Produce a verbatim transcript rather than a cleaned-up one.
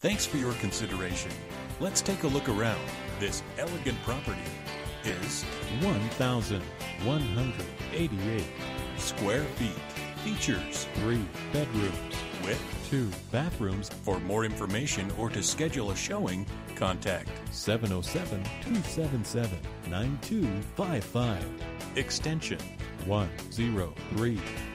Thanks for your consideration. Let's take a look around. This elegant property is one thousand one hundred eighty-eight square feet. Features three bedrooms with two bathrooms. For more information or to schedule a showing, contact seven oh seven, two seven seven, nine two five five. extension one oh three.